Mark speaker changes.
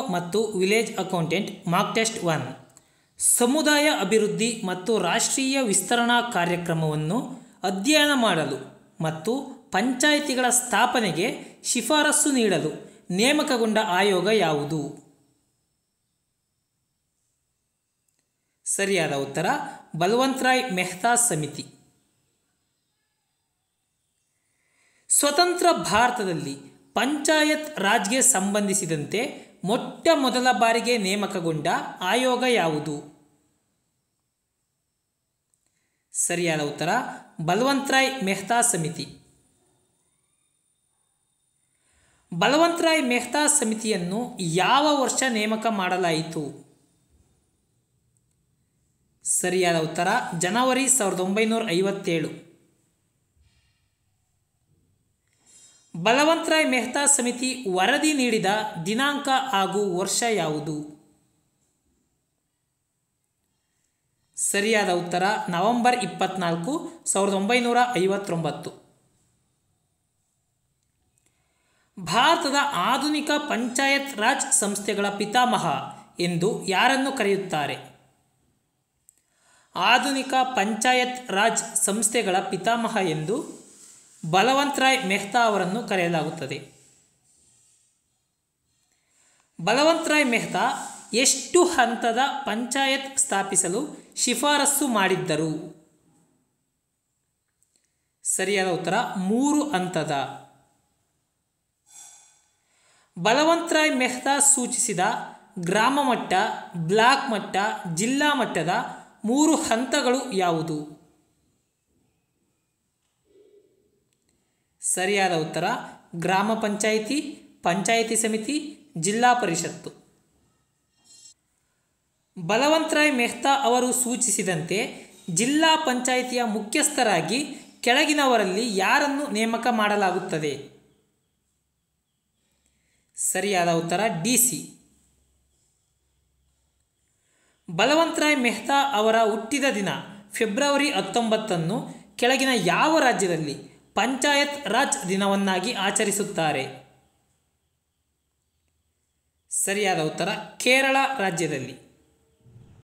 Speaker 1: ಮತ್ತು village accountant mock test 1. ಸಮುದಾಯ ಅಭಿವೃದ್ಧಿ ಮತ್ತು ರಾಷ್ಟ್ರೀಯ ವಿಸ್ತರಣಾ ಕಾರ್ಯಕ್ರಮವನ್ನು ಅಧ್ಯಯನ ಮಾಡಲು ಮತ್ತು ಪಂಚಾಯಿತಿಗಳ ಸ್ಥಾಪನೆಗೆ ಶಿಫಾರಸು ನೀಡಲು ನೇಮಕಗೊಂಡ ಆಯೋಗ ಯಾವುದು? ಸರಿಯಾದ ಉತ್ತರ ಬಲವಂತರಾಯ್ ಮೆಹ್ತಾ ಸಮಿತಿ. ಸ್ವತಂತ್ರ ಭಾರತದಲ್ಲಿ ಪಂಚಾಯತ್ ರಾಜ್ಗೆ ಸಂಬಂಧಿಸಿದಂತೆ ಮೊಟ್ಟ ಮೊದಲ ಬಾರಿಗೆ ನೇಮಕಗೊಂಡ ಆಯೋಗ ಯಾವುದು? ಸರಿಯಾದ ಉತ್ತರ ಬಲವಂತರಾಯ್ ಮೆಹ್ತಾ ಸಮಿತಿ. ಬಲವಂತರಾಯ್ ಮೆಹ್ತಾ ಸಮಿತಿಯನ್ನು ಯಾವ ವರ್ಷ ನೇಮಕ ಮಾಡಲಾಯಿತು? ಸರಿಯಾದ ಉತ್ತರ ಜನವರಿ 1957. ಬಲವಂತರಾಯ್ ಮೆಹ್ತಾ ಸಮಿತಿ ವರದಿ ನೀಡಿದ ದಿನಾಂಕ ಹಾಗೂ ವರ್ಷ ಯಾವುದು? ಸರಿಯಾದ ಉತ್ತರ ನವೆಂಬರ್ 24, 1959. ಭಾರತದ ಆಧುನಿಕ ಪಂಚಾಯತ್ ರಾಜ್ ಸಂಸ್ಥೆಗಳ ಪಿತಾಮಹ ಎಂದು ಯಾರನ್ನು ಕರೆಯುತ್ತಾರೆ? ಆಧುನಿಕ ಪಂಚಾಯತ್ ರಾಜ್ ಸಂಸ್ಥೆಗಳ ಪಿತಾಮಹ ಎಂದು ಬಲವಂತರಾಯ್ ಮೆಹ್ತಾ ಅವರನ್ನು ಕರೆಯಲಾಗುತ್ತದೆ. ಬಲವಂತರಾಯ್ ಮೆಹ್ತಾ ಎಷ್ಟು ಹಂತದ ಪಂಚಾಯತ್ ಸ್ಥಾಪಿಸಲು ಶಿಫಾರಸು ಮಾಡಿದ್ದರು? ಸರಿಯಾದ ಉತ್ತರ 3 ಹಂತದ. ಬಲವಂತರಾಯ್ ಮೆಹ್ತಾ ಸೂಚಿಸಿದ ಗ್ರಾಮ ಮಟ್ಟ, ಬ್ಲಾಕ್ ಮಟ್ಟ, ಜಿಲ್ಲಾ ಮಟ್ಟದ 3 ಹಂತಗಳು ಯಾವುದು? ಸರಿಯಾದ ಉತ್ತರ ಗ್ರಾಮ ಪಂಚಾಯಿತಿ, ಪಂಚಾಯಿತಿ ಸಮಿತಿ, ಜಿಲ್ಲಾ ಪರಿಷತ್ತು. ಬಲವಂತರಾಯ್ ಮೆಹ್ತಾ ಅವರು ಸೂಚಿಸಿದಂತೆ ಜಿಲ್ಲಾ ಪಂಚಾಯಿತಿಯ ಮುಖ್ಯಸ್ಥರಾಗಿ ಕೆಳಗಿನವರಲ್ಲಿ ಯಾರನ್ನು ನೇಮಕ ಮಾಡಲಾಗುತ್ತದೆ? ಸರಿಯಾದ ಉತ್ತರ DC. ಬಲವಂತರಾಯ್ ಮೆಹ್ತಾ ಅವರ ಹುಟ್ಟಿದ ದಿನ ಫೆಬ್ರವರಿ 19 ಕೆಳಗಿನ ಯಾವ ರಾಜ್ಯದಲ್ಲಿ ಪಂಚಾಯತ್ ರಾಜ್ ದಿನವನ್ನಾಗಿ ಆಚರಿಸುತ್ತಾರೆ? ಸರಿಯಾದ ಉತ್ತರ ಕೇರಳ ರಾಜ್ಯದಲ್ಲಿ.